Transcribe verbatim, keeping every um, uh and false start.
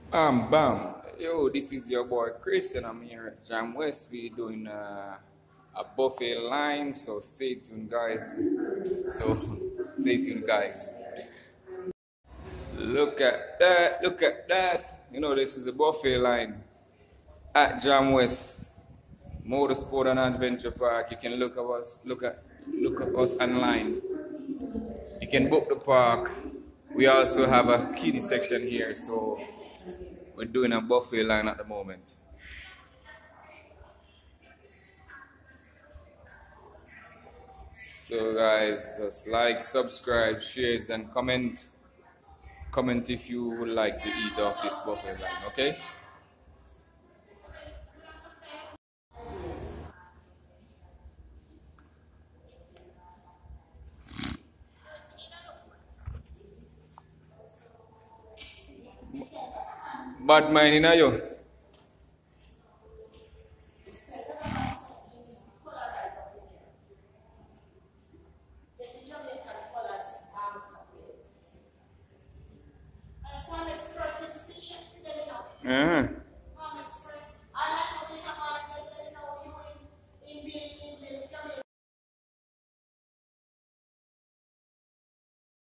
Um, bam. Yo, this is your boy Chris, and I'm here at Jam West. We're doing uh, a buffet line, so stay tuned, guys. So, stay tuned, guys. Look at that, look at that. You know, this is a buffet line at Jam West Motorsport and Adventure Park. You can look at us, look at, look at us online. You can book the park. We also have a kiddie section here, so we're doing a buffet line at the moment. So guys, just like, subscribe, shares, and comment. Comment if you would like to eat off this buffet line, okay? Bad mind in you. Uh -huh.